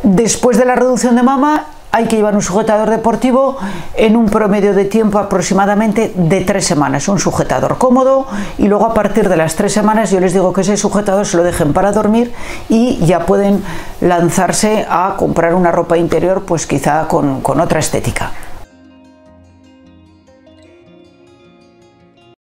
Después de la reducción de mama hay que llevar un sujetador deportivo en un promedio de tiempo aproximadamente de 3 semanas, un sujetador cómodo, y luego a partir de las 3 semanas yo les digo que ese sujetador se lo dejen para dormir y ya pueden lanzarse a comprar una ropa interior pues quizá con otra estética.